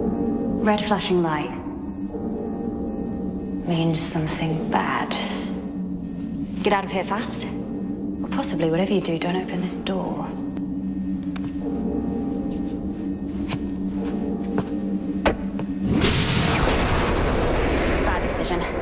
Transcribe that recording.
Red flashing light means something bad. Get out of here fast. Or possibly, whatever you do, don't open this door. Bad decision.